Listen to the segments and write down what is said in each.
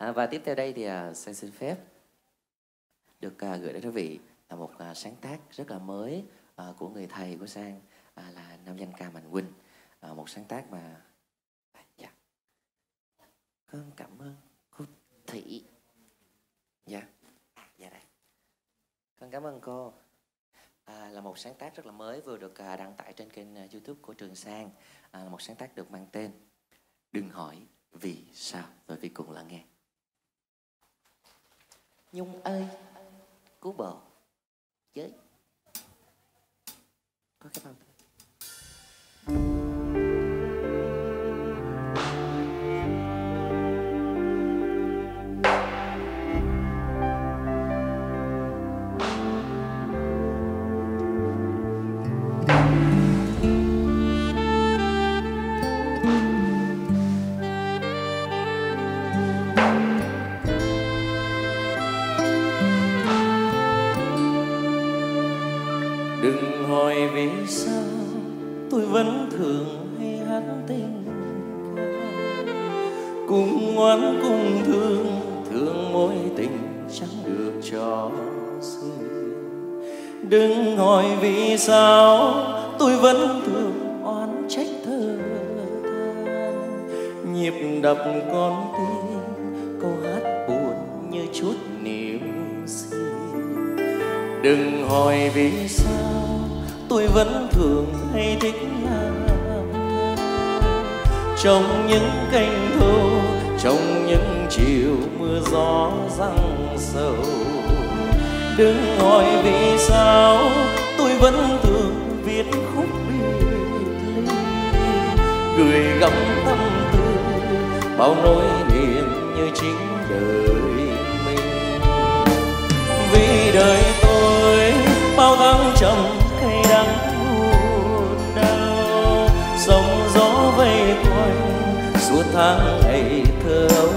Và tiếp theo đây thì Sang xin phép được gửi đến quý vị là một sáng tác rất là mới của người thầy của Sang, là nam danh ca Mạnh Quỳnh. Một sáng tác mà dạ, con cảm ơn cô Thị. Dạ, dạ đây. Con cảm ơn cô. Là một sáng tác rất là mới vừa được đăng tải trên kênh YouTube của Trường Sang. Là một sáng tác được mang tên Đừng hỏi vì sao. Rồi vi cùng lắng nghe. Nhung ơi, cứu bồ với có cái bao. Đừng hỏi vì sao tôi vẫn thường hay hát tình ca, cùng ngoan cùng thương, thương mối tình chẳng được cho duyên. Đừng hỏi vì sao tôi vẫn thường oán trách thơ than, nhịp đập con tim câu hát buồn như chút niềm riêng. Đừng hỏi vì sao tôi vẫn thường hay thích làm thơ trong những canh thơ, trong những chiều mưa gió giăng sầu. Đừng hỏi vì sao tôi vẫn thường viết khúc biệt ly, gửi gắm tâm tư bao nỗi niềm như chính đời mình. Vì đời tôi bao thăng trầm cay đắng buồn đau, sóng gió vây quanh suốt tháng ngày thơ ấu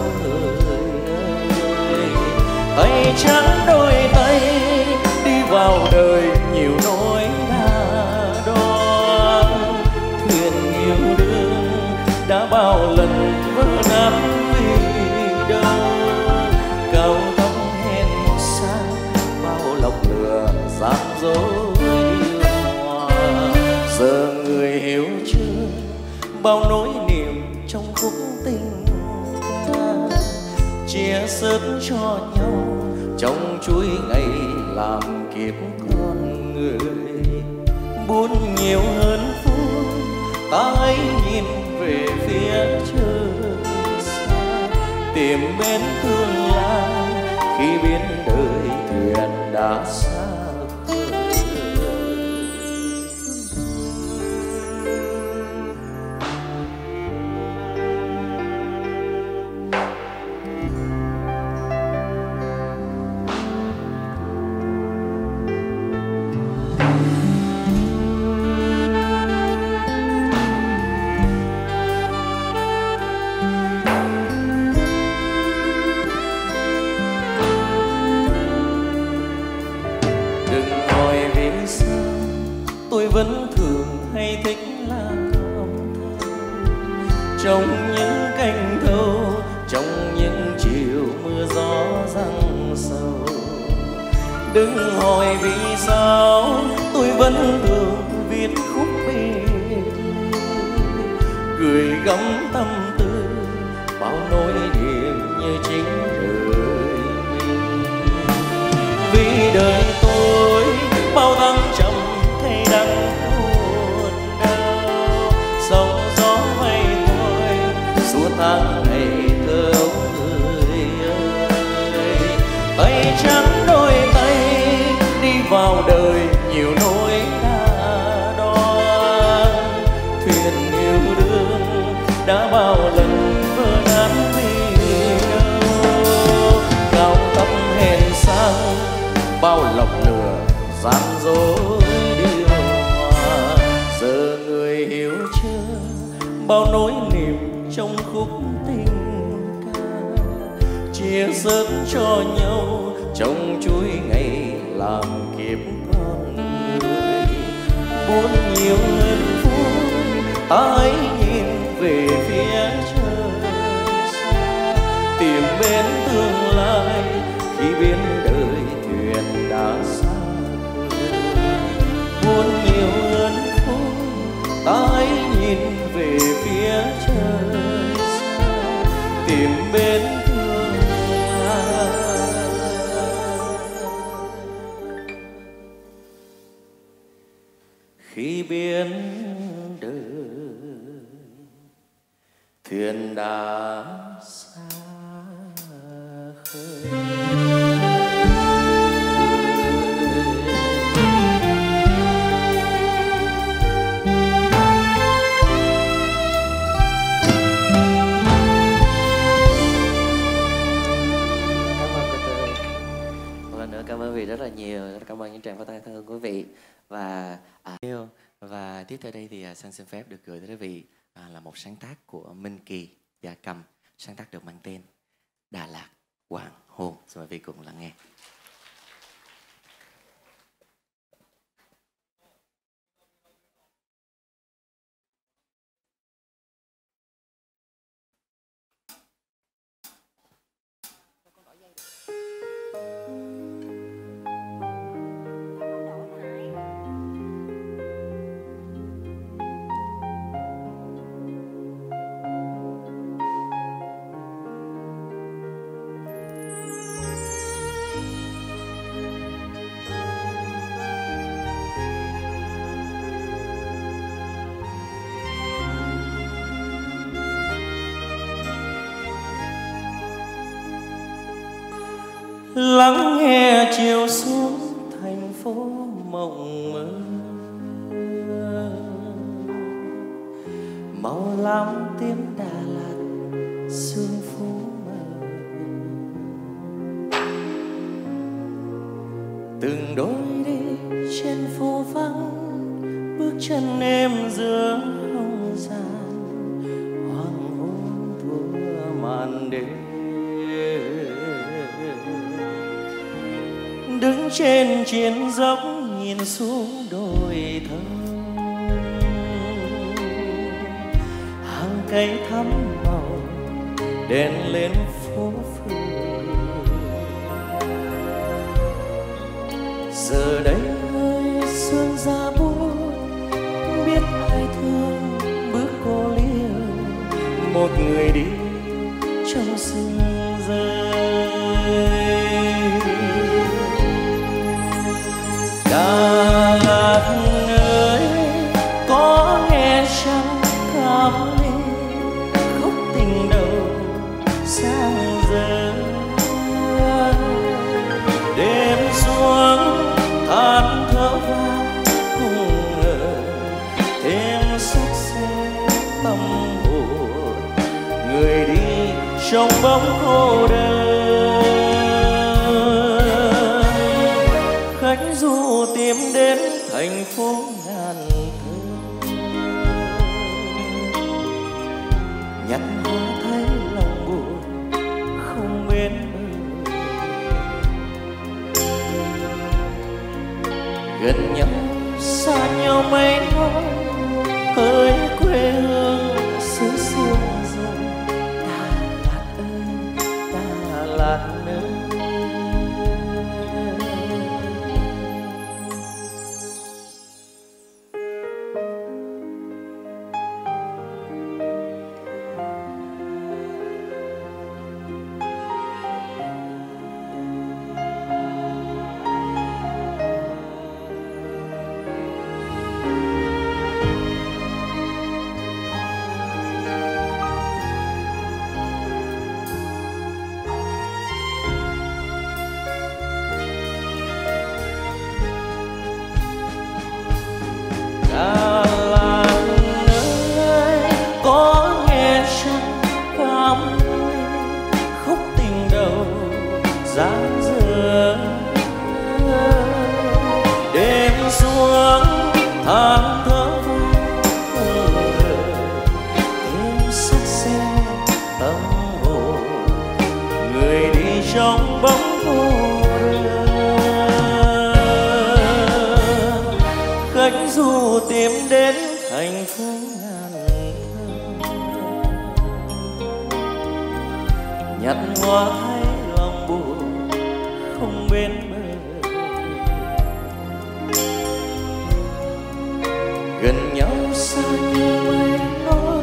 ơi. Tay trắng đôi tay đi vào đời nhiều nỗi đa đoan, thuyền yêu đương đã bao lần vỡ nát vì đâu. Cao tóc hèn sang bao lọc lửa gian dối điều hòa, giờ người hiểu chưa bao nỗi niềm trong khúc tình ca, chia sớt cho nhau trong chuỗi ngày làm kiếp con người. Buồn nhiều hơn vui ta hãy nhìn về phía trời xa, tìm bên tương lai khi biến đời thuyền đã xa. Tôi vẫn thường hay thích làm thơ trong những canh thâu, trong những chiều mưa gió giăng sầu. Đừng hỏi vì sao tôi vẫn thường viết khúc biệt, gửi gắm tâm tư bao nỗi niềm như chính đời mình. Vì đời tôi bao thăng trầm cay đắng buồn đau, sóng gió vây quanh suốt tháng ngày thơ ấu ơi. Tay trắng đôi tay đi vào đời nhiều nỗi đa đoan, thuyền yêu đương đã bao lần vỡ nát vì đâu. Cao tóc hèn sang bao lọc lửa gian dối điều hòa, giờ người hiểu chưa bao nỗi niềm trong khúc tình ca, chia sớt cho nhau trong chuỗi ngày làm kiếp con người. Buồn nhiều hơn vui ta hãy nhìn về phía trời xa, tìm bên về phía trời xa tìm bên thương khi biển đời thuyền đã xa khơi. Cảm ơn quý vị rất là nhiều, cảm ơn những tràng pháo tay thân của quý vị. Và tiếp theo đây thì Sang xin phép được gửi tới quý vị là một sáng tác của Minh Kỳ Gia Cầm, sáng tác được mang tên Đà Lạt Hoàng Hôn. Xin mời quý vị cùng lắng nghe. Lắng nghe chiều xuống thành phố mộng mơ, màu lam tiếng Đà Lạt sương phố mờ. Từng đôi đi trên phố vắng, bước chân êm giữa không gian, hoàng hôn thua màn đêm. Đứng trên chiến dốc nhìn xuống đồi thơm, hàng cây thắm màu đèn lên phố phường. Giờ đây ơi sương ra buốt, biết ai thương bước cô liêu, một người đi trong sương rơi. Đà Lạt ơi, có nghe chăng cảm ly khúc tình đầu sang giờ. Đêm xuống than thở vang không ngờ, thêm sắc xe tâm hồn người đi trong bóng cô đơn. Khách du tìm đến thành phố ngàn thơ, nhặt hoa thấy lòng buồn không bên bờ. Gần nhau xa nhau mấy ngôi, hỡi quê hương xứ sương rơi. Đà Lạt ơi, Đà Lạt ơi. Đà Lạt ơi, có nghe chăng cảm ly khúc tình đầu dang dở. Đêm xuống than thở vang không ngờ, thêm sắc xe tâm hồn người đi trong bóng cô đơn. Khách du tìm đến thành phố ngàn thơ, nhặt hoa thấy lòng buồn không bên bờ. Gần nhau xa như mây nói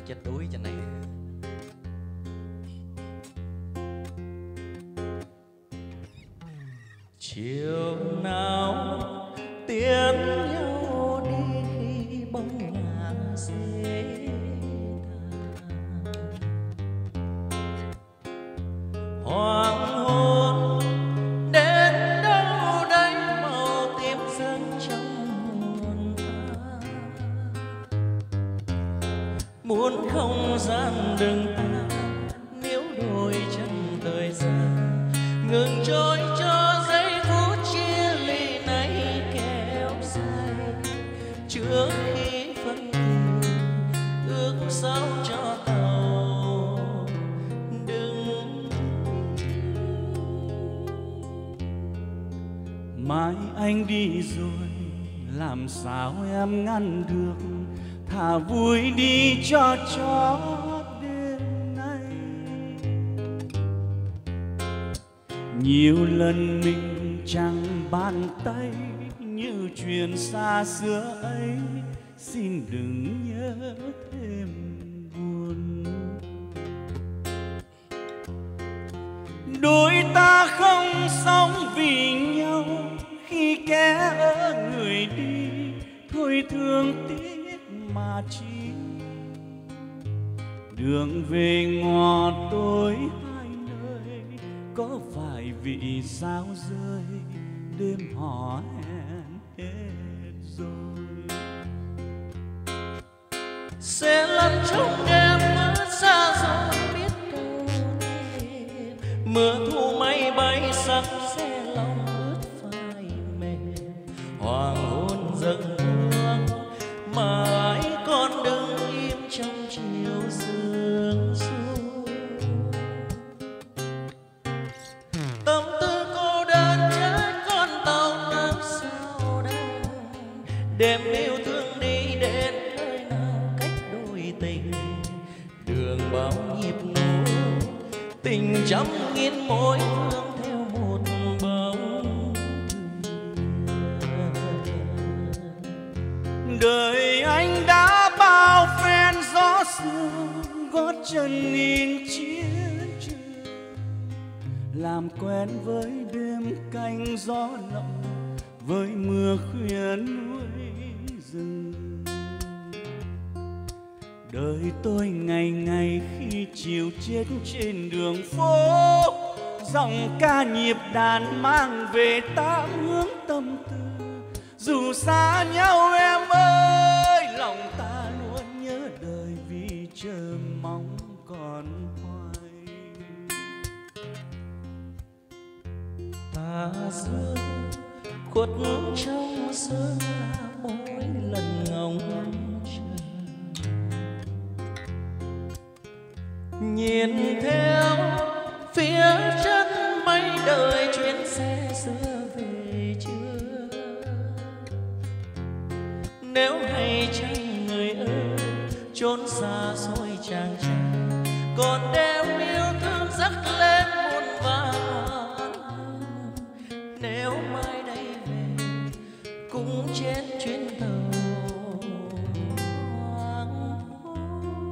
chết đuối trên này. Chiều nào tiễn nhau đi khi bóng ngả xế hoàng hôn đến đâu đây màu tím dâng trong nguồn thả. Muốn không gian đừng tan nếu đôi chân thời gian ngừng trôi cho giây phút chia ly này kéo dài. Trước khi phân thủy ước sao cho tàu đừng. Mai anh đi rồi làm sao em ngăn được, thà vui đi cho đêm nay. Nhiều lần mình chẳng bàn tay như chuyện xa xưa ấy, xin đừng nhớ thêm buồn. Đôi ta không sống vì nhau khi kẻ ở người đi, thôi thương tiếc mà chi. Đường về ngõ tối hai nơi, có vài vị sao rơi đêm hò hẹn hết rồi. Sẽ lăn trong đêm mưa xa rồi biết đâu thêm, mưa thu mây bay sắc xe lòng ướt phai mềm. Hoàng hôn dâng hương mà ai còn đứng im trong chiều sương xuống. Tâm tư cô đơn trái con tàu làm sao đây, đêm yêu thương đi đến nơi nào cách đôi tình. Đường bao nhịp nối tình trăm nghìn mối phương theo một bóng. Đời anh đã bao phen gió sương, gót chân in chiến trường, làm quen với đêm canh gió lộng, với mưa khuya núi rừng. Đời tôi ngày ngày khi chiều chết trên đường phố, dòng ca nhịp đàn mang về tám hướng tâm tư. Dù xa nhau em ơi, lòng ta luôn nhớ đời vì chờ mong còn hoài. Ta dương khuất trong sương là mỗi lần ngóng chờ, nhìn theo phía chân mây đợi chuyến xe xưa về chưa. Nếu hay chăng người ơi chốn xa xôi chàng trai, còn đem yêu thương dắt lên muôn vàn. Nếu mai đây về cũng trên chuyến tàu hoàng hôn.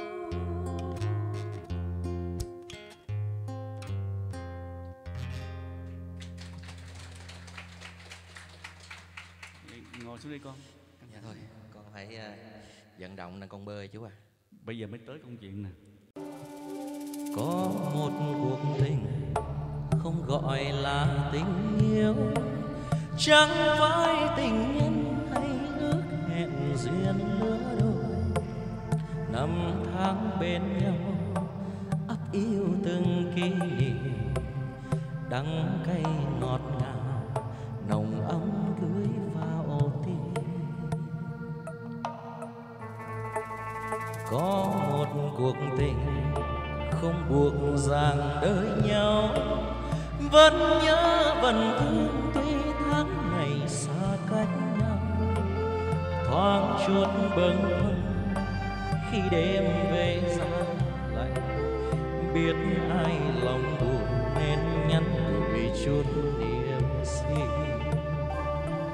Ngồi xuống đi con. Dạ thôi, con phải vận động nên con bơi chú à. Bây giờ mới tới công chuyện nè. Có một cuộc tình không gọi là tình yêu, chẳng phải tình nhân hay ước hẹn duyên lứa đôi. Năm tháng bên nhau ấp yêu từng kỷ niệm, đắng cay ngọt ngào nồng ấm gửi vào tim. Có một cuộc tình không buộc ràng đời nhau, vẫn nhớ vẫn thương tuy tháng ngày xa cách nhau. Thoáng chút bâng khuâng khi đêm về giá lạnh, biết ai lòng buồn nên nhắn gửi chút niềm xin.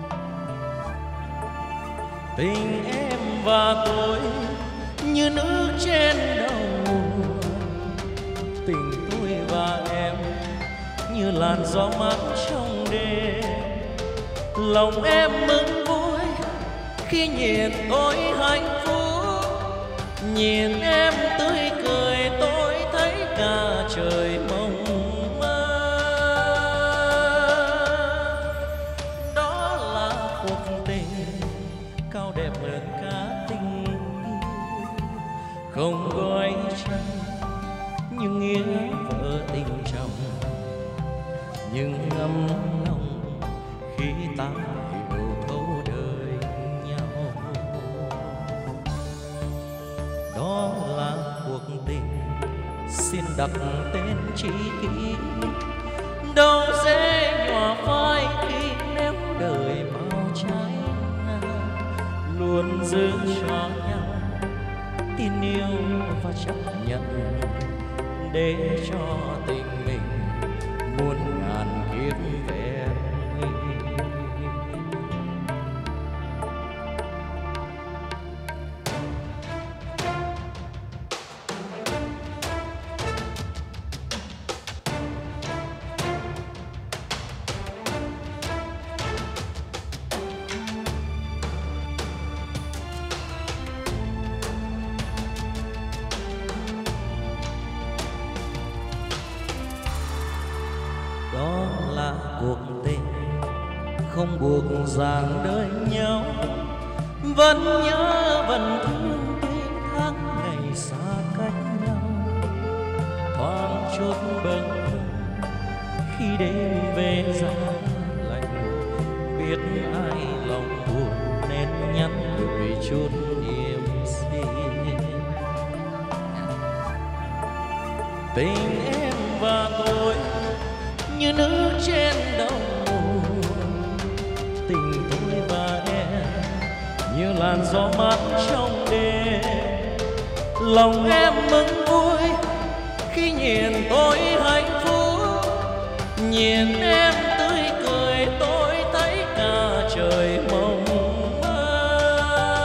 Tình em và tôi như nước trên đầu nguồn. Tình tôi và em như làn gió mát trong đêm. Lòng em mừng vui khi nhìn tôi hạnh phúc. Nhìn em tươi cười tôi thấy cả trời mong mơ. Đó là cuộc tình cao đẹp hơn cả tình yêu. Không gói chân nhưng nghĩa vợ tình chồng. Nhưng ngấm lòng khi ta hiểu thấu đời nhau. Đó là cuộc tình xin đặt tên tri kỷ. Đâu dễ nhòa phai khi ném đời bao trái ngang. Luôn giữ cho nhau tin yêu và chấp nhận, để cho tình mình muôn ngàn kiếp vẹn nguyên. Đó là cuộc tình không buộc ràng đời nhau. Vẫn nhớ vẫn thương tuy tháng ngày xa cách nhau. Thoáng chút bâng khuâng khi đêm về giá lạnh. Biết ai lòng buồn nên nhắn gửi chút niềm xin. Tình em và tôi như nước trên đồng nguồn. Tình tôi và em như làn gió mát trong đêm. Lòng em mừng vui khi nhìn tôi hạnh phúc. Nhìn em tươi cười tôi thấy cả trời mong mơ.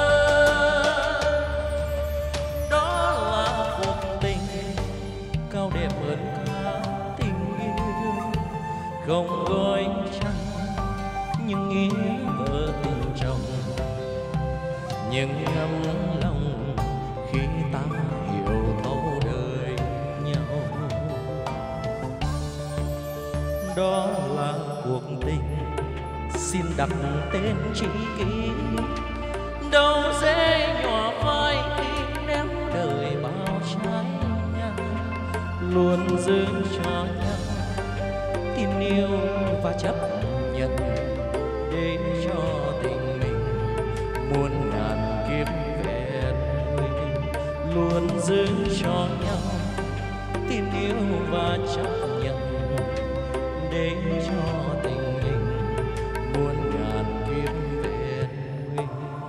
Đó là cuộc tình cao đẹp hơn cả tình yêu. Không gói chăn nhưng nghĩa vợ tình chồng. Nhưng ngấm lòng khi ta hiểu thấu đời nhau. Đó là cuộc tình xin đặt tên tri kỷ. Đâu dễ nhòa phai khi ném đời bao trái ngang. Luôn giữ cho nhau tin yêu và chấp nhận, để cho tình mình muôn ngàn kiếp vẹn nguyên. Luôn giữ cho nhau tin yêu và chấp nhận, để cho tình mình muôn ngàn kiếp vẹn nguyên.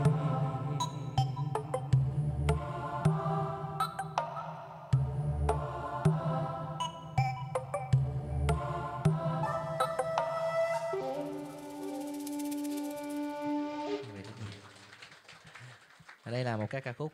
Đây là một cái ca khúc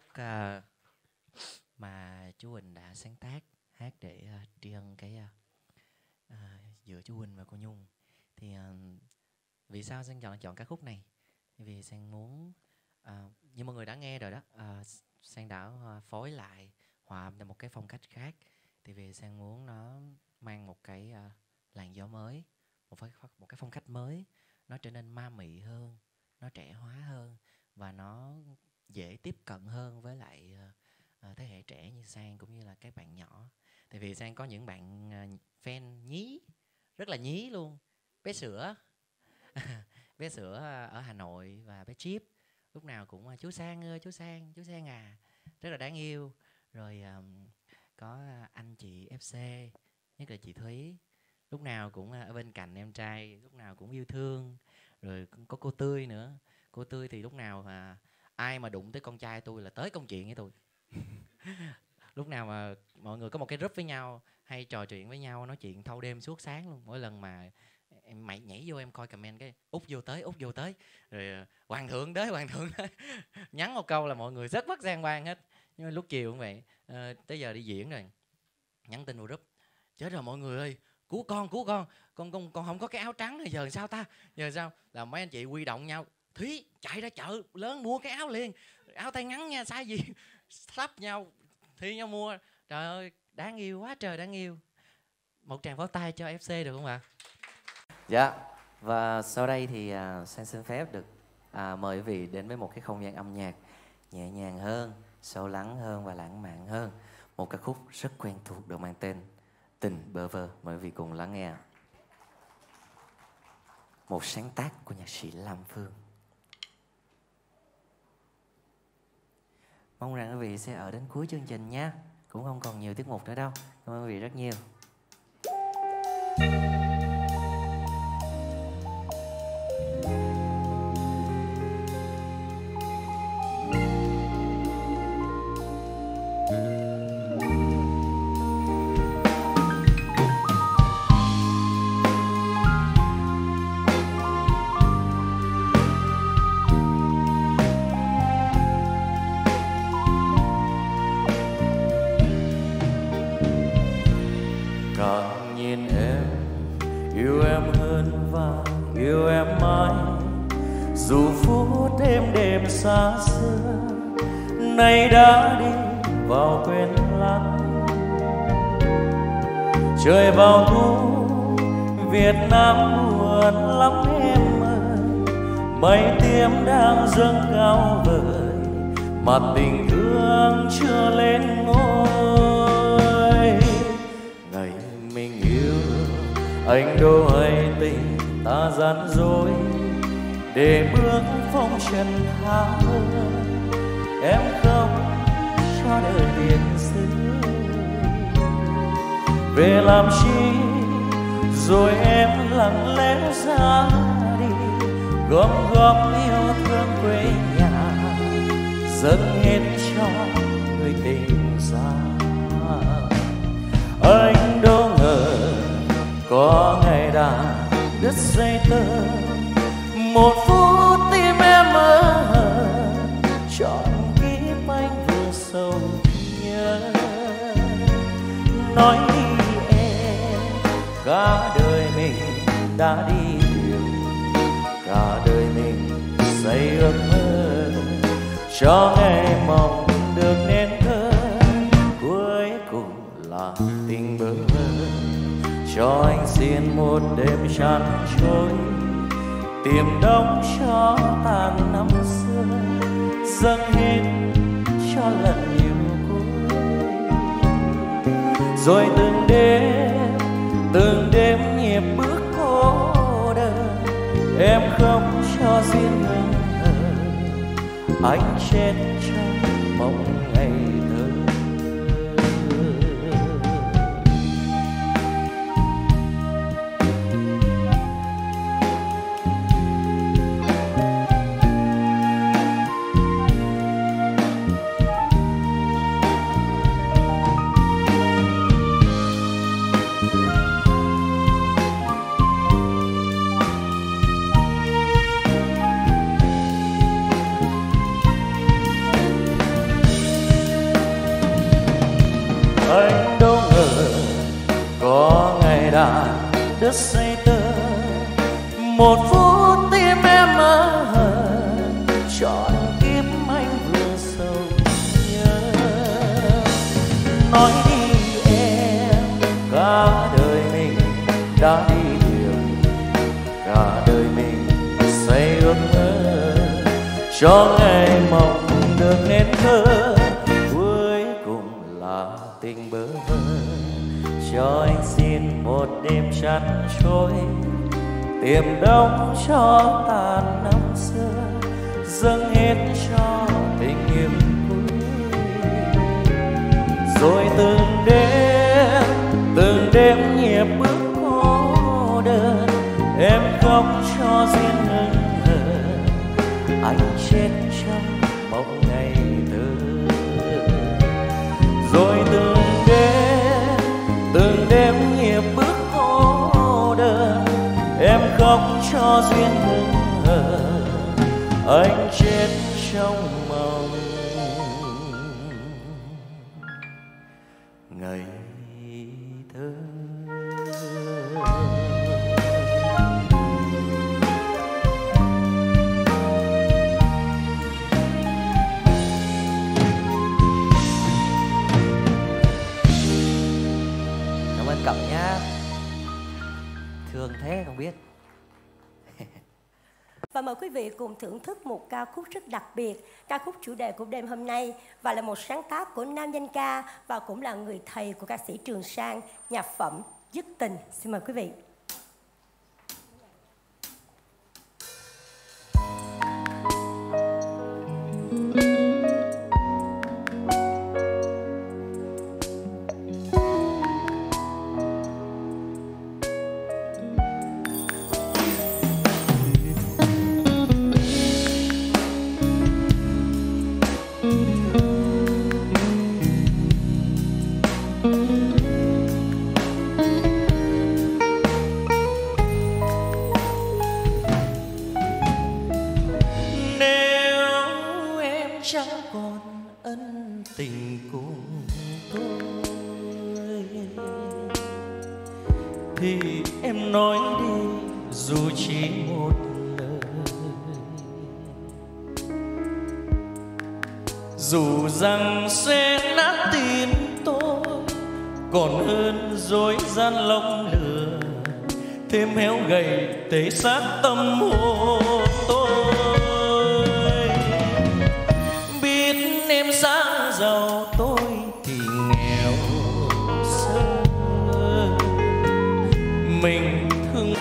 mà chú Huỳnh đã sáng tác, hát để tri ân cái giữa chú Huỳnh và cô Nhung. Thì vì sao Sang chọn ca khúc này? Vì Sang muốn như mọi người đã nghe rồi đó, Sang đã phối lại, hòa âm theo một cái phong cách khác. Thì vì Sang muốn nó mang một cái làn gió mới, một cái phong cách mới, nó trở nên ma mị hơn, nó trẻ hóa hơn và nó dễ tiếp cận hơn với lại thế hệ trẻ như Sang cũng như là các bạn nhỏ. Tại vì Sang có những bạn fan nhí, rất là nhí luôn. Bé Sữa bé Sữa ở Hà Nội và bé Chip lúc nào cũng chú Sang ơi, chú Sang à, rất là đáng yêu. Rồi có anh chị FC, nhất là chị Thúy, lúc nào cũng ở bên cạnh em trai, lúc nào cũng yêu thương. Rồi có cô Tươi nữa. Cô Tươi thì lúc nào mà ai mà đụng tới con trai tôi là tới công chuyện với tôi. Lúc nào mà mọi người có một cái group với nhau, hay trò chuyện với nhau, nói chuyện thâu đêm suốt sáng luôn. Mỗi lần mà em mày nhảy vô em coi comment cái út vô tới, rồi hoàng thượng tới nhắn một câu là mọi người rất mất giang quan hết. Nhưng mà lúc chiều cũng vậy, tới giờ đi diễn rồi, nhắn tin vào group, chết rồi mọi người ơi, cứu con con không có cái áo trắng này, giờ sao ta, giờ sao? Là mấy anh chị huy động nhau, Thúy chạy ra chợ lớn mua cái áo liền, áo tay ngắn nha, size gì sắp nhau thi nhau mua. Trời ơi, đáng yêu quá trời đáng yêu. Một tràng pháo tay cho FC được không ạ? Dạ, và sau đây thì Sang xin phép được mời quý vị đến với một cái không gian âm nhạc nhẹ nhàng hơn, sâu lắng hơn và lãng mạn hơn. Một ca khúc rất quen thuộc được mang tên Tình Bơ Vơ. Mời quý vị cùng lắng nghe. Một sáng tác của nhạc sĩ Lam Phương. Mong rằng quý vị sẽ ở đến cuối chương trình nhé. Cũng không còn nhiều tiết mục nữa đâu. Cảm ơn quý vị rất nhiều. Càng nhìn em, yêu em hơn và yêu em mãi. Dù phút êm đềm xa xưa, nay đã đi vào quên lãng. Trời vào thu, Việt Nam buồn lắm em ơi. Mây tím đang dâng cao vời, mà tình thương chưa lên ngôi. Ngày mình yêu, anh đâu hay tình ta gian dối, để bước phong trần tha hương. Em không cho đời tiền xứ, về làm chi rồi em lặng lẽ ra đi. Gom góp yêu thương quê nhà, dâng hết cho người tình xa. Anh đâu ngờ có ngày đã đứt dây tơ, một phút tim em mơ chọn kiếp anh vừa sầu nhớ. Nói đi em, cả đời mình đã đi tìm, cả đời mình xây ước mơ cho ngày mong được nên thơ. Cuối cùng là tình bơ vơ, cho anh xin một đêm chăn trôi, tìm đóng cho tàn năm xưa, dâng hết cho lần yêu cuối. Rồi từng đêm nhịp bước cô đơn, em không cho riêng mình anh chết trong mộng ngày thơ. Anh đâu ngờ có ngày đã đứt dây tơ, một phút tim em mơ chọn kiếp anh vừa sầu nhớ. Nói đi em, cả đời mình đã đi đường, cả đời mình xây ước mơ cho ngày mộng được nên thơ. Cuối cùng là tình bơ vơ, cho anh xin một đêm chăn trôi, tìm đóng cho tàn năm xưa, dâng hết cho tình yêu cuối. Rồi từng đêm nhịp bước cô đơn, em khóc cho riêng hững hờ, anh chết trong mộng ngày thơ. Rồi từng đêm nhịp bước cô đơn, em khóc cho duyên hững hờ, anh chết trong mộng ngây thơ. Cảm ơn Cẩm nhá. Thương thế không biết. Và mời quý vị cùng thưởng thức một ca khúc rất đặc biệt, ca khúc chủ đề của đêm hôm nay và là một sáng tác của nam danh ca và cũng là người thầy của ca sĩ Trường Sang, nhạc phẩm Dứt Tình. Xin mời quý vị. Chẳng còn ân tình cùng tôi thì em nói đi dù chỉ một lời, dù rằng sẽ nát tim tôi còn hơn dối gian lòng lừa, thêm héo gầy tế xác tâm hồn tôi. Em sáng giàu tôi thì nghèo sơ, mình thương.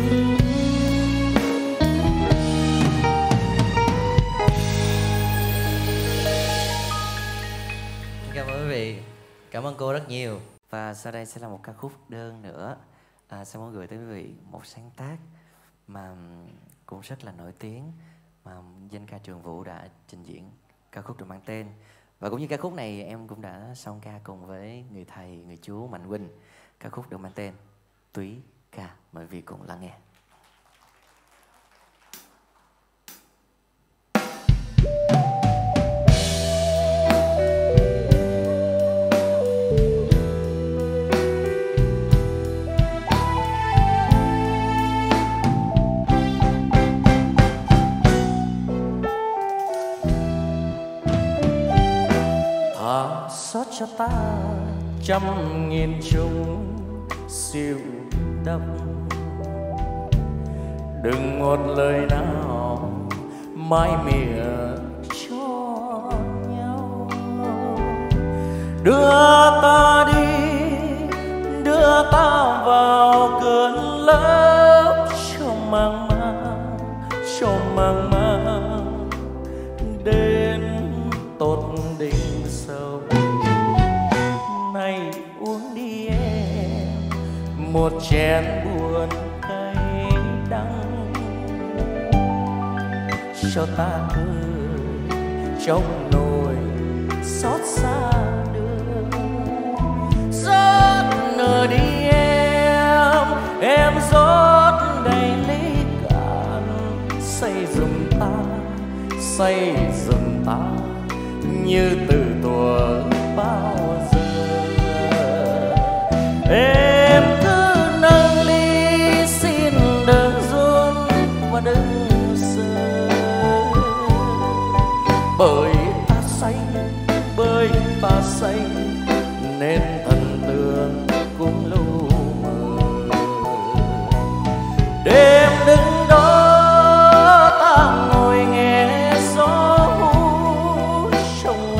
Cảm ơn quý vị, cảm ơn cô rất nhiều. Và sau đây sẽ là một ca khúc đơn nữa. Sẽ muốn gửi tới quý vị một sáng tác mà cũng rất là nổi tiếng mà danh ca Trường Vũ đã trình diễn. Ca khúc được mang tên, và cũng như ca khúc này em cũng đã song ca cùng với người thầy, người chú Mạnh Quỳnh. Ca khúc được mang tên Túy Ca. Mời quý vị cùng lắng nghe. Xót cho ta trăm nghìn chung siêu đậm, đừng một lời nào mãi mỉa cho nhau. Đưa ta đi, đưa ta vào cơn lốc cho mang mang, cho mang mang đến tột đỉnh sâu. Này uống đi em một chén buồn cay đắng, cho ta cười trong nỗi xót xa đưa. Rót nở đi em rót đầy ly cạn, say giùm ta như từ thuở bao giờ. Em cứ nâng ly xin đừng run và đừng sợ, bởi ta say nên thần tượng cũng lu mờ. Đêm đứng đó ta ngồi nghe gió hú trong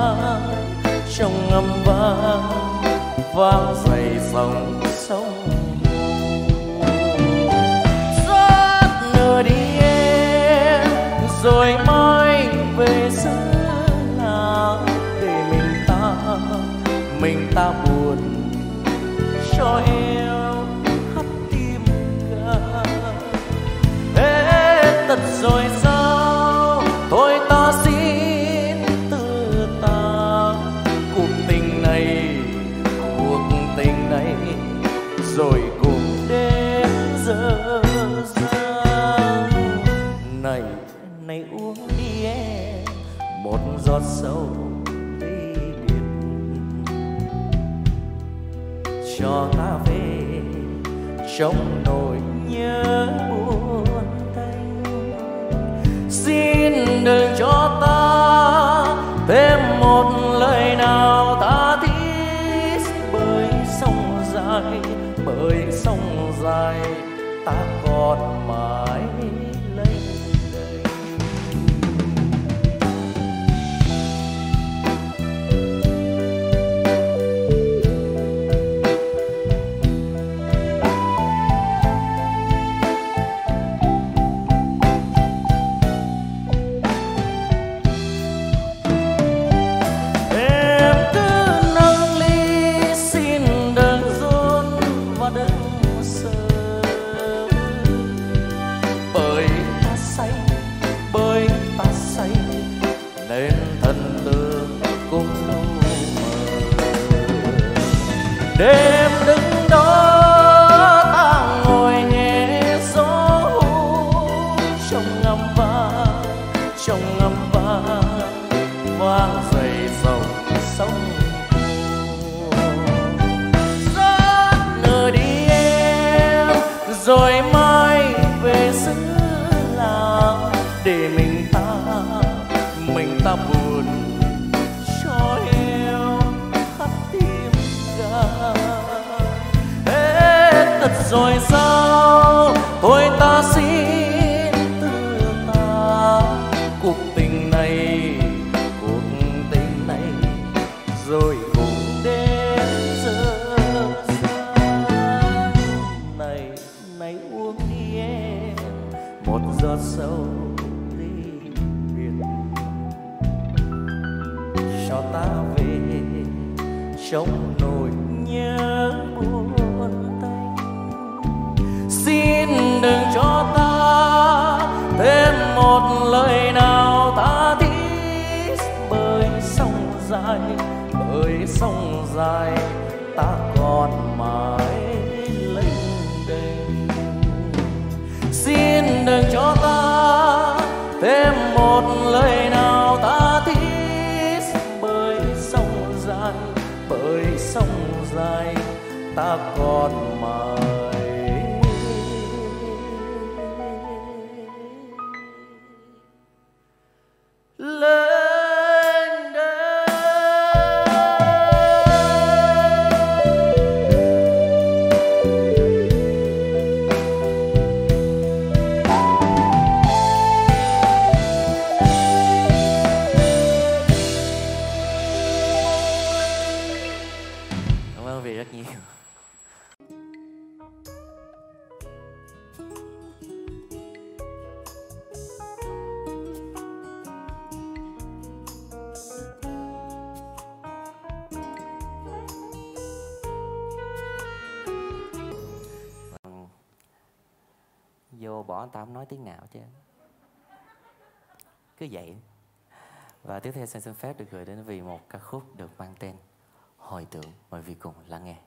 ngâm vang dày dòng sông. Rót nửa đi em rồi mai về xứ làng, để mình ta buồn cho em hắt tim ca. Ê tật rồi sao thôi ta xin từ ta cuộc tình này rồi cùng đến giờ giang. Này uống đi em một giọt sầu ly biệt, cho ta về trong nỗi nhớ buồn tênh. Xin đừng cho ta thêm một lời nào tha thiết, bởi sông dài, bởi sông dài ta còn mãi lênh đênh. Em cứ nâng ly xin đừng run và đừng sợ, bởi ta say nên thân tương cũng lu mờ. Đêm đứng đó ta ngồi nghe gió trong ngâm vang vang dậy dòng sông. Rất nơi đi em, rồi mai về xứ làng để mình ta buồn cho heo khắp tim gan. Hết thật rồi sao, thôi ta xin từ ta cuộc tình này rồi cũng đến giờ này uống đi em một giọt sâu ly biệt, cho ta về trong nỗi nhớ buồn tênh. Xin đừng cho ta thêm một lời nào tha thiết, bởi sông dài ta còn mãi lênh đênh. Xin đừng cho ta thêm một lời nào tha thiết, bởi sông dài ta còn mãi lênh. Rất nhiều. Vô bỏ anh ta không nói tiếng nào chứ, cứ vậy. Và tiếp theo xin phép được gửi đến vì một ca khúc được mang tên Hồi Tưởng. Mời vì cùng lắng nghe.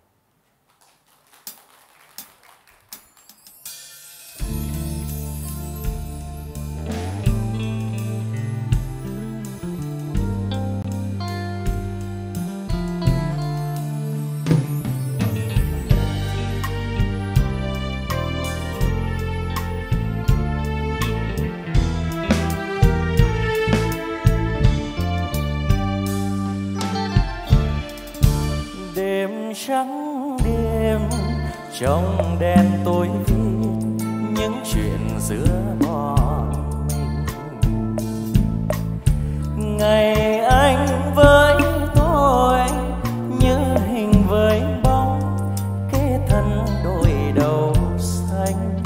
Trắng đêm trong đen tối viết những chuyện giữa bọn mình. Ngày anh với tôi như hình với bóng, kê thân đôi đầu xanh,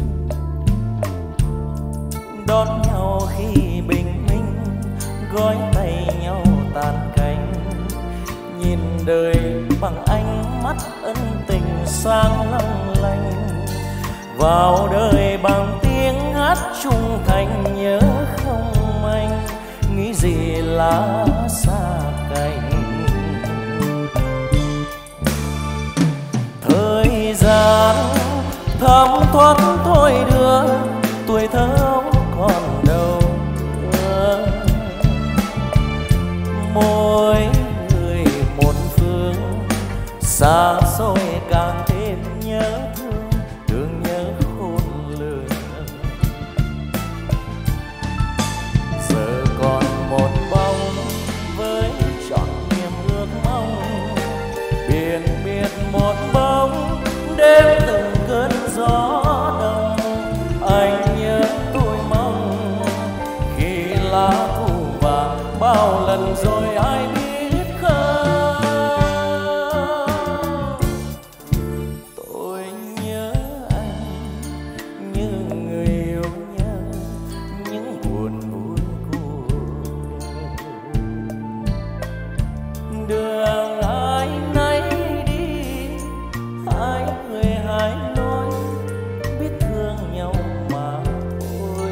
đón nhau khi bình minh, gói tay nhau tàn cánh, nhìn đời bằng ánh mắt ân tình sáng long lanh, vào đời bằng tiếng hát trung thành. Nhớ không anh, nghĩ gì là xa cách. Thời gian thấm thoát thôi đưa, tuổi thơ còn đâu nữa. Mỗi người một phương xa xôi càng thêm nhớ thương, thương nhớ khôn lường. Giờ còn một bóng với trọn niềm ước mong, biển biệt một bóng đêm từng cơn gió đông. Anh nhớ tôi mong khi lá thu vàng bao lần rồi ai biết không. Tôi nhớ anh như người yêu nhau, những buồn vui cuộc đời. Đường ai nấy đi, hai người hai lối, biết thương nhau mà thôi.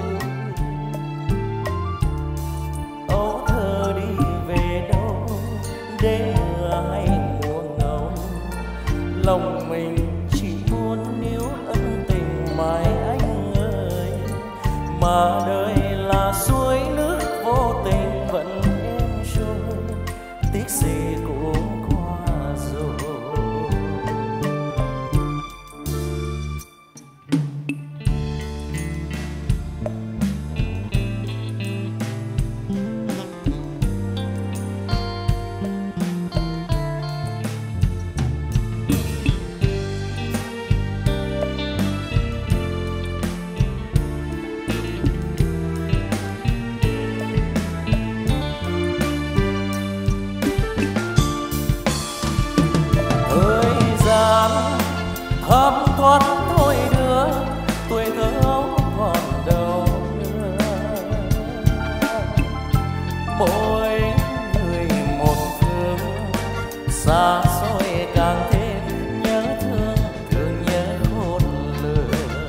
Âu thơ đi về đâu, đêm mưa hay mùa ngâu, lòng mình chỉ muốn níu ân tình mãi anh ơi. Mà đời là suối nước vô tình vẫn êm trôi, tiếc gì cũng qua rồi. Thời gian thấm thoát thôi đưa, tuổi thơ ấu còn đâu nữa. Mỗi người một phương, xa xôi càng thêm nhớ thương, thương nhớ khôn lường.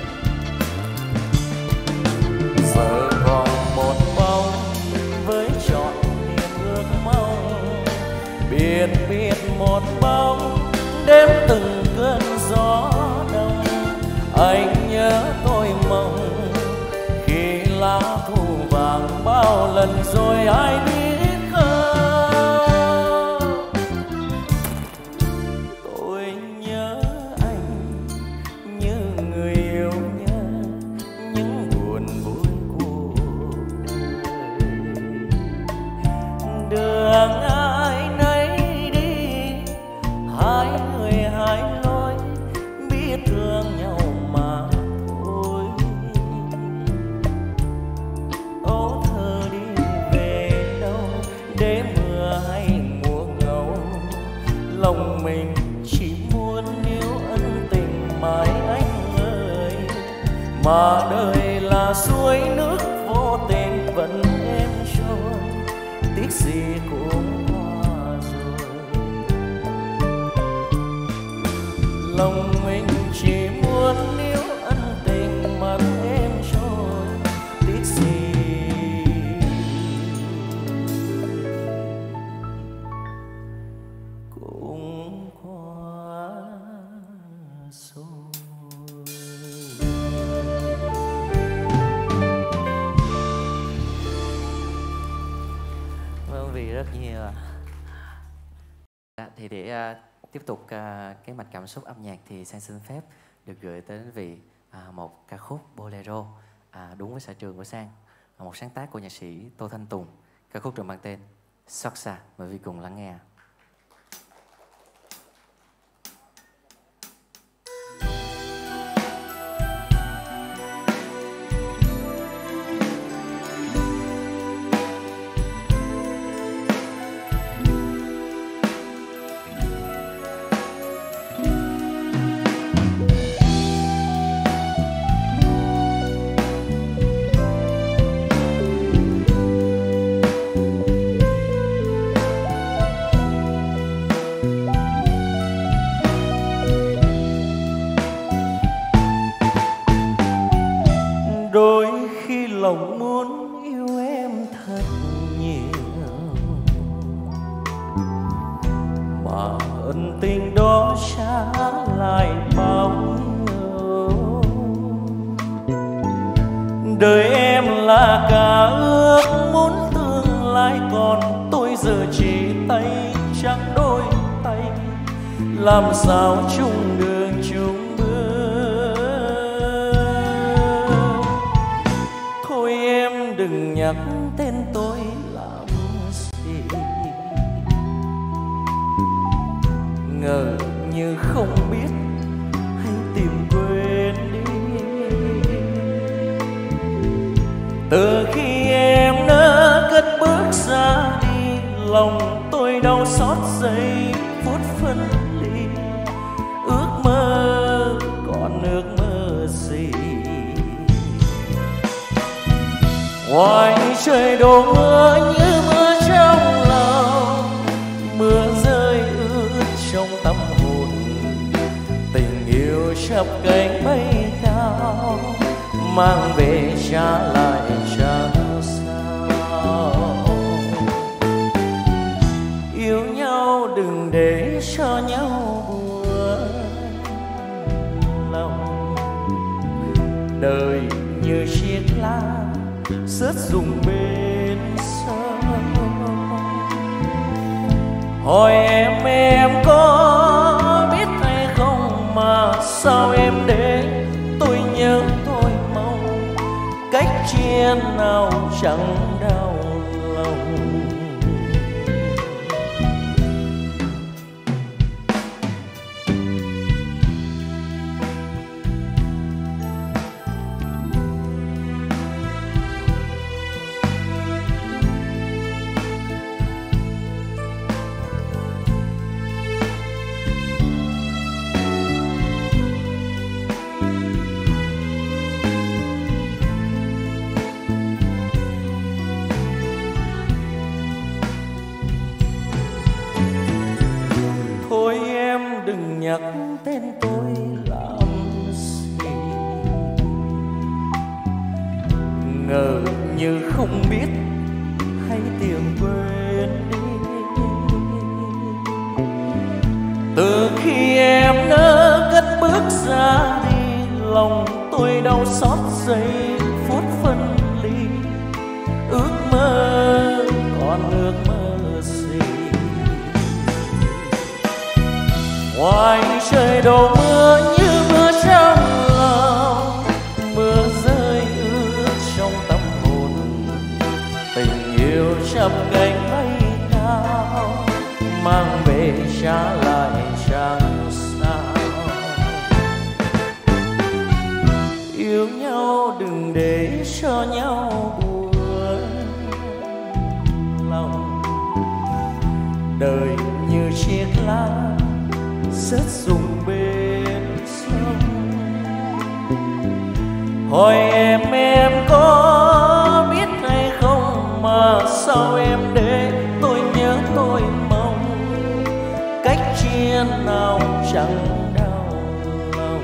Giờ còn một bóng với trọn niềm ước mong, biển biệt một bóng đêm từng cơn gió đông. Anh nhớ tôi mong khi lá thu vàng bao lần rồi ai biết không. Tôi nhớ anh như người yêu nhớ, những buồn vui cuộc đời. Đường ai nấy đi, hai người hai lối, biết thương nhau mà thôi. Âu thơ đi về đâu, đêm mưa hay mùa ngâu, lòng mình chỉ muốn níu ân tình mãi anh ơi. Mà đời là suối nước vô tình vẫn êm trôi, tiếc gì cũng qua rồi. Lòng mình chỉ muốn níu ân tình mà êm trôi, tiếc gì cũng qua rồi. Vâng, vì rất nhiều. Thì để tiếp tục cái mạch cảm xúc âm nhạc thì Sang xin phép được gửi tới quý vị một ca khúc bolero đúng với sở trường của Sang, một sáng tác của nhạc sĩ Tô Thanh Tùng. Ca khúc được mang tên Xót xa. Mời quý vị cùng lắng nghe. Đôi khi lòng muốn yêu em thật nhiều, mà ân tình đó trả lại bao nhiêu. Đời em là cả ước muốn tương lai, còn tôi giờ chỉ tay trắng đôi tay. làm sao chung đường chung bước. Thôi em đừng nhắc tên tôi làm gì, ngờ như không biết hay tìm quên đi. Từ khi em đã cất bước ra đi, lòng tôi đau xót giây phút phân ly. Ước mơ còn ước mơ gì, ngoài trời đổ mưa như mưa trong lòng, mưa rơi ướt trong tâm hồn. Tình yêu chắp cánh bay cao, mang về trả lại chẳng sao. Yêu nhau đừng để cho nhau buồn lòng, đời như chiếc lá rớt rụng bên sông. Hỏi em có biết hay không mà sao em để tôi nhớ tôi mong, cách chia nào chẳng đau lòng. Đừng nhắc tên tôi làm gì, ngờ như không biết hay tìm quên đi. Từ khi em đã cất bước ra đi, lòng tôi đau xót giây phút phân ly. Ước mơ còn ước mơ gì, ngoài trời đổ mưa như mưa trong lòng, mưa rơi ướt trong tâm hồn. Tình yêu chắp cánh bay cao, mang về trả lại chẳng sao. Yêu nhau đừng để cho nhau buồn lòng, đời như chiếc lá rớt rụng bên sông. Hỏi em có biết hay không mà sao em để tôi nhớ tôi mong, cách chia nào chẳng đau lòng.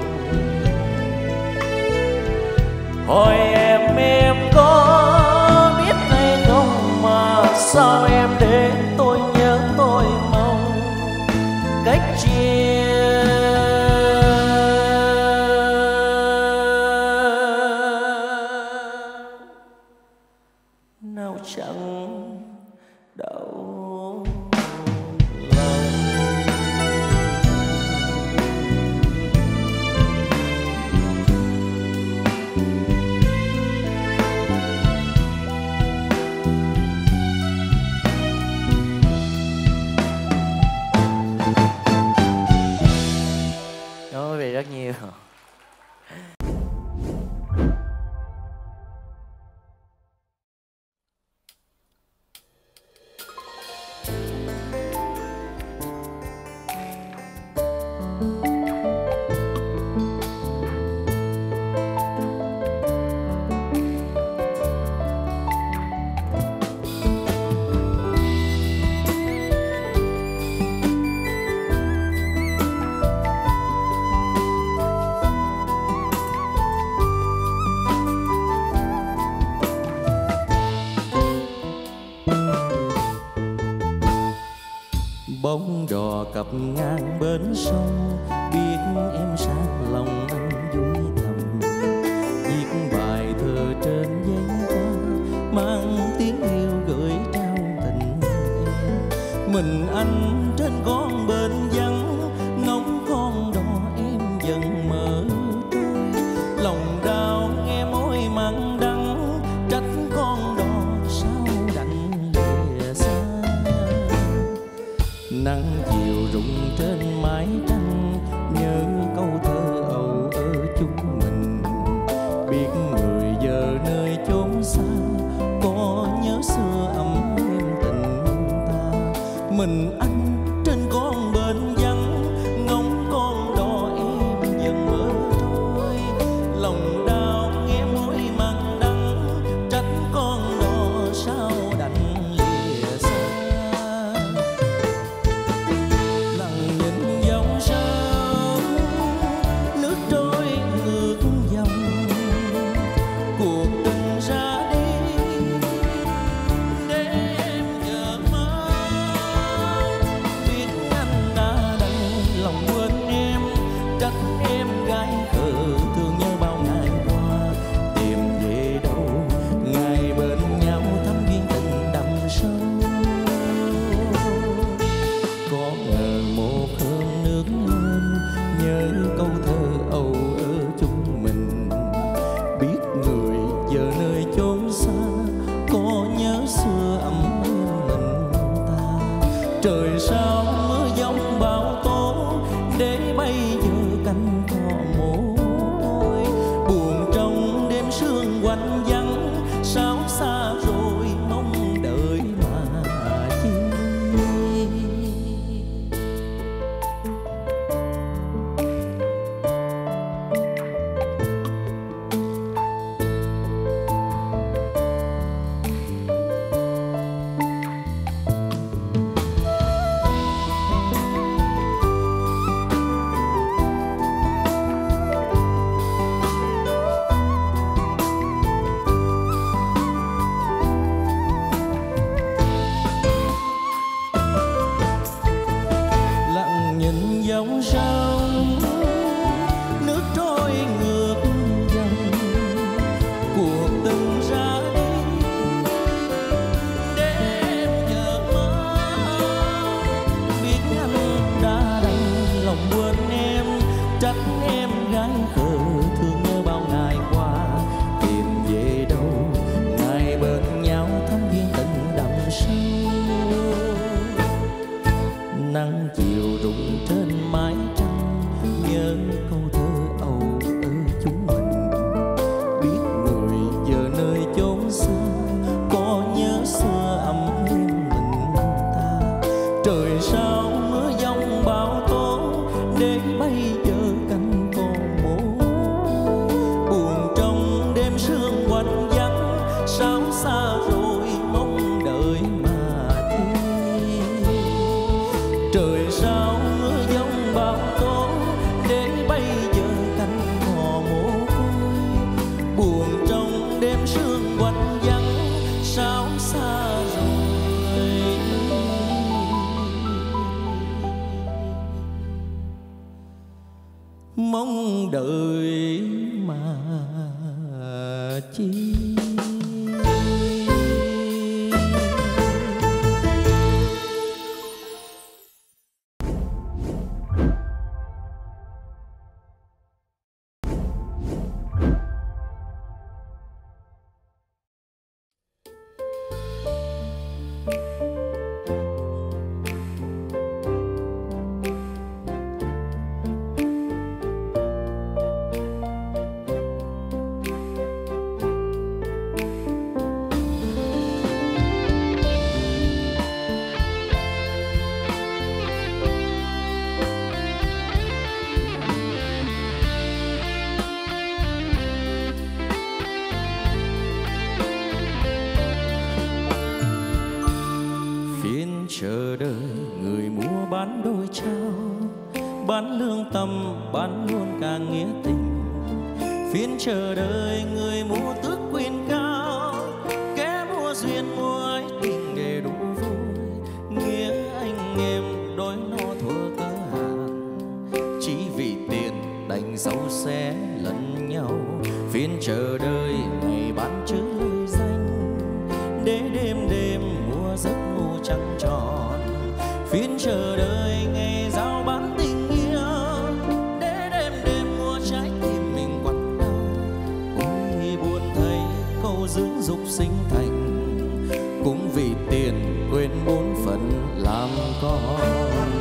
Hỏi em có biết hay không mà sao em để tôi nhớ tôi mong, cách chia nào chẳng đau lòng. Nói về rất nhiều. Bóng đò cập ngang bến sông, biết em sát lòng anh vui thầm. Viết bài thơ trên giấy hoa, mang tiếng yêu gửi trao tình em. Mình anh trên con bên vắng, Nắng chiều rụng trên mái tranh, nhớ câu thơ âu ơ chúng mình. Biết người giờ nơi chốn xa, có nhớ xưa ấm êm tình ta. Mình anh trên con bến vắng, ngóng con đò em dần mơ trôi. Lòng đau nghe môi mặn đắng, trách con đò sao đành lìa xa. Lặng nhìn dòng sông, nước trôi ngược dòng. Cuộc tình ra đi để em chờ mong. Biết anh đã đành lòng quên em, trách em gái khờ thương nhớ bao ngày qua. Tìm về đâu ngày bên nhau thắm duyên tình đậm sâu. Có ngờ một hôm nước lên, nhớ câu thơ âu ơ chúng mình. Biết người giờ nơi chốn xa, có nhớ xưa ấm êm mình ta. Trời sao mưa giông bão tố, để bây giờ cánh cỏ mồ côi. Buồn trong đêm sương quạnh vắng, sao xa rồi mong đợi mà chi. Lặng nhìn dòng sông, nước trôi ngược dòng. Cuộc tình ra đi để em chờ mong. Biết anh đã đành lòng quên em, trách em gái khờ thương nhớ bao ngày qua. Tìm về đâu ngày bên nhau thắm duyên tình đậm sâu. Nắng chiều rụng trên mái tranh, nhớ câu thơ âu ơ chúng mình. Biết người giờ nơi chốn xa, có nhớ xưa ấm êm mình ta. Trời sao mưa giông bão tố, để bây giờ cánh còn mồ. Buồn trong đêm sương quạnh vắng, sao xa rồi mong đợi mà thi. Trời sao mưa giông bão tố, để bây giờ cánh cỏ mồ côi. Buồn trong đêm sương quạnh vắng, sao xa rồi mong đợi mà chi. Chờ đợi người mua bán đôi trao, bán lương tâm, bán luôn cả nghĩa tình. Phiên chờ đợi người mua tước quyền cao, kẻ mua duyên mua ái tình để đủ vui. Nghĩa anh em đôi no thua cớ hạn, chỉ vì tiền đành dấu xé lẫn nhau. Phiên chờ đợi ngày bán chữ danh, để đêm đêm mua giấc ngủ trăng tròn. Phiên chờ đợi ngày giao bán tình yêu, để đêm đêm mua trái tim mình quặn đau. Ôi buồn thấy câu dưỡng dục sinh thành, cũng vì tiền quên bổn phận làm con.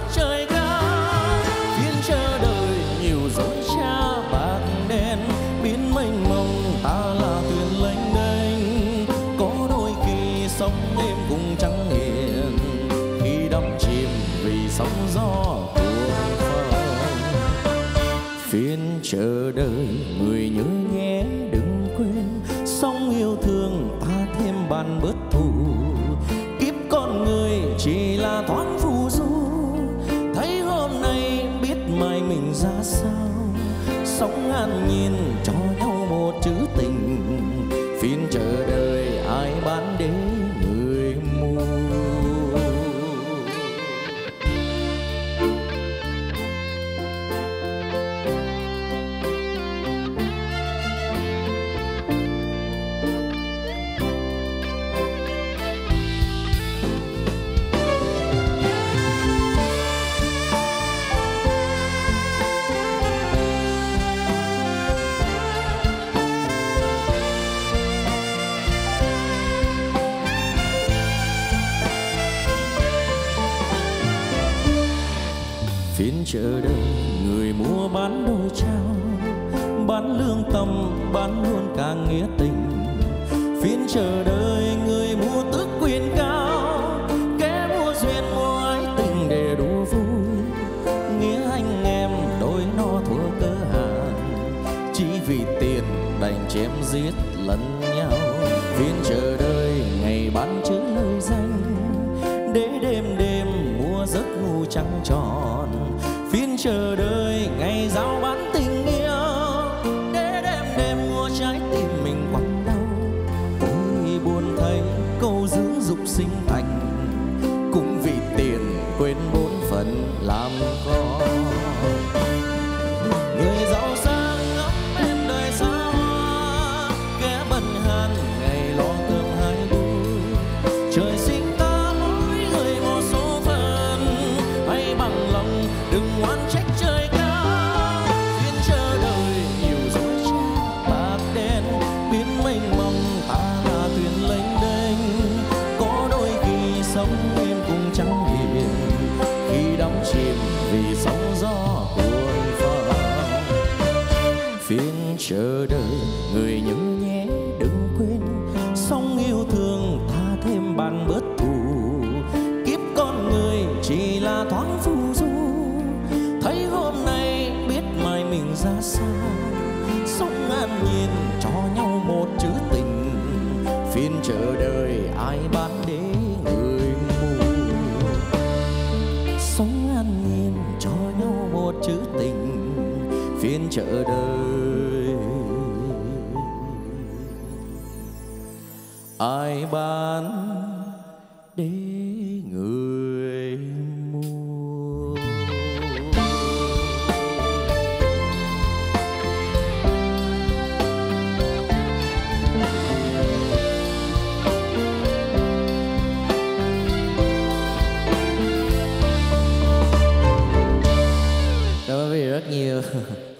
trời cao. Phiên chờ đợi nhiều dối trá bạc đen, biến mênh mông ta là thuyền lênh đênh. Có đôi khi sóng êm cùng trắng hiền, khi đắm chìm vì sóng gió cuồng phong. Phiên chờ đợi người nhớ nhé đừng quên, sóng yêu thương ta thêm bàn bớt thù. Kiếp con người chỉ là thoáng phù du, thấy hôm nay biết mai mình ra sao. Sống an nhiên cho nhau một chữ tình, phiên chờ đợi ai bán đến người mù. Phiên chờ đợi người mua bán đôi trao, bán lương tâm bán luôn cả nghĩa tình. Phiên chờ đợi người mua tước quyền cao, kẻ mua duyên mua ái tình để đùa vui. Nghĩa anh em đôi no thua cơ hàn, chỉ vì tiền đành chém giết lẫn nhau. Phiên chờ đợi ngày bán chữ lời danh, để đêm đêm mua giấc ngủ trăng tròn. Phiên chờ đợi ngày giao bán tình yêu, để đêm đêm mua trái tim mình quặn đau. Ôi buồn thấy câu dưỡng dục sinh thành, cũng vì tiền quên bổn phận làm con. Người giàu sang ngắm bên đời xa hoa, kẻ bần hàn ngày lo cơm hai đôi. Trời sinh ta mỗi người một số phận, hãy bằng lòng đừng oán trách trời cao. Phiên chờ đợi nhiều dối trá bạc đen, biến mênh mông ta là thuyền lênh đênh. Có đôi khi sống em cùng trắng hiền, khi đắm chìm vì sóng gió cuồng phong. Phiên chờ đợi người nhớ nhé đừng quên, sóng yêu thương ta thêm bàn bớt thù. Kiếp con người chỉ là thoáng phù du, thấy hôm nay biết mai mình ra sao. Sống an nhiên cho nhau một chữ tình, phiên chờ đợi ai bán để người mù. Sống an nhiên cho nhau một chữ tình, phiên chờ đợi ai bán để người mua. Cảm ơn quý vị rất nhiều.